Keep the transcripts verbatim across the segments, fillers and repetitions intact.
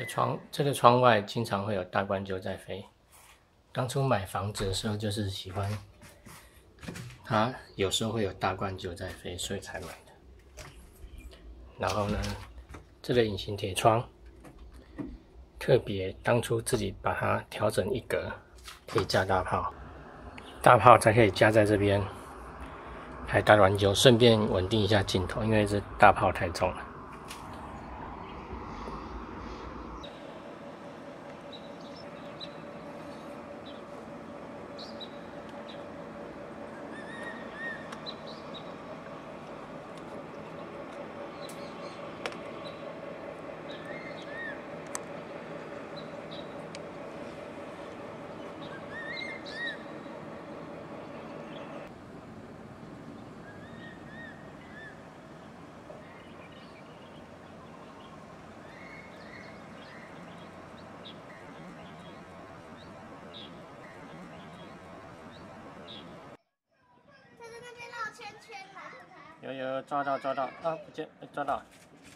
个窗这个窗外经常会有大冠鸠在飞。当初买房子的时候，就是喜欢它有时候会有大冠鸠在飞，所以才买的。然后呢，这个隐形铁窗特别当初自己把它调整一格，可以架大炮，大炮才可以架在这边拍大冠鸠，顺便稳定一下镜头，因为这大炮太重了。有有抓到抓到啊！不见，抓到！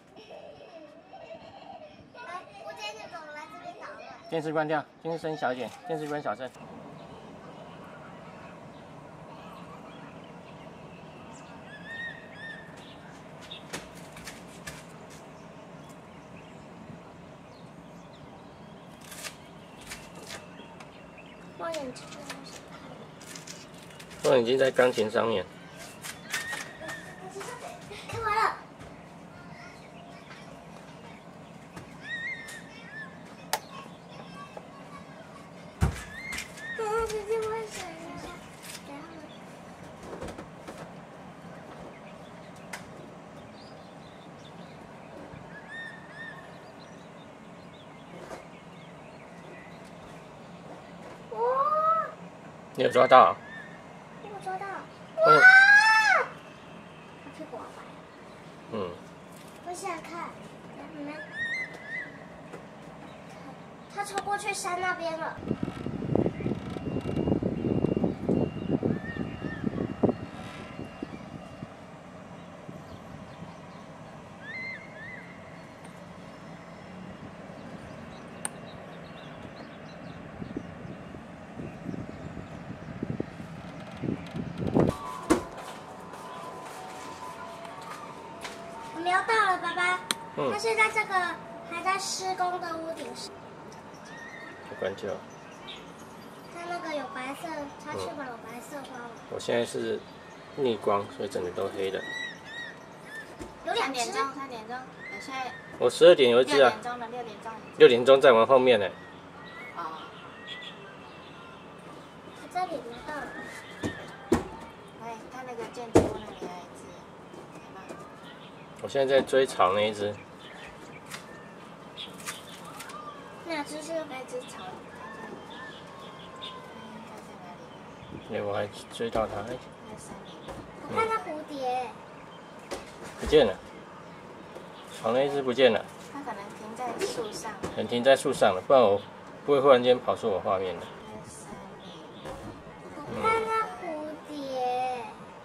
哎，不见就走了，来这边捣乱。 电视关掉，电视声小一点，电视关小声。 望远镜。 望远镜在钢琴上面。 看完了。啊，直接换水了。然后。哇！ 你有抓到？ 我有抓到。 嗯。 哇！它屁股好白。 嗯。 我想想看，你们，它冲过去山那边了。我们要到了，爸爸。 嗯。 它现在这个还在施工的屋顶上。 大冠鸠。 它那个有白色，它翅膀有白色花纹。 我现在是逆光，所以整个都黑的。 有两只。 三点钟，三点钟，等下。 我十二点有一只啊。 六点钟了，六点钟。 六点钟在我后面呢。 哦。 我这里拿到了。 哎，看那个建筑物那里有一只，有吗？ 我现在在追草那一只。 哪只是？ 那只草，它在哪里？ 对，我还追到它，哎， 在山里。 我看到蝴蝶。 不见了。草那一只不见了。 它可能停在树上。 可能停在树上了，不然我不会忽然间跑出我画面的。 我看到蝴蝶。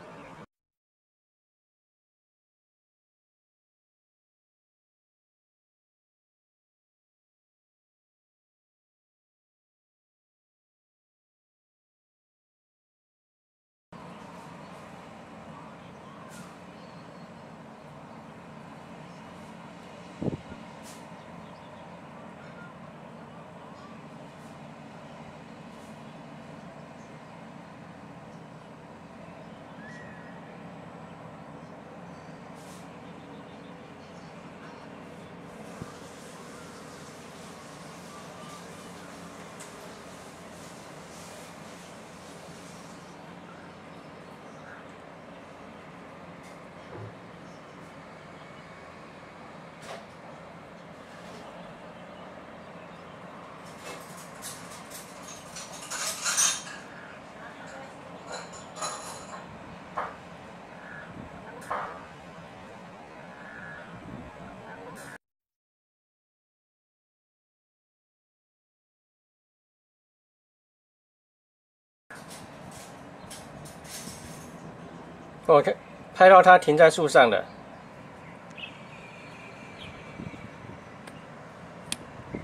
我看拍到它停在树上的。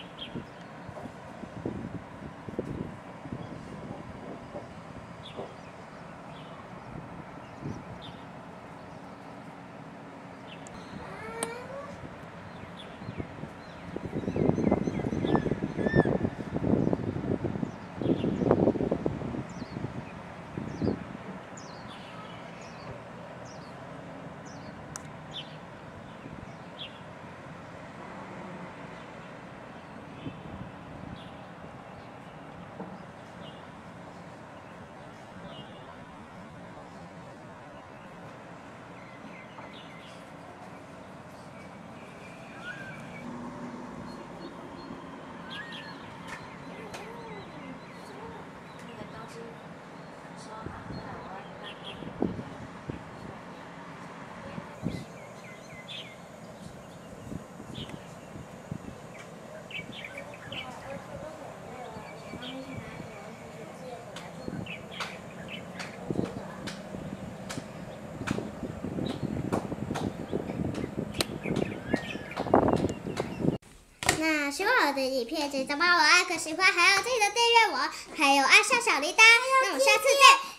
那喜欢我的影片，记得帮我按个喜欢，还要记得订阅我，还有按下小铃铛。那我们下次见。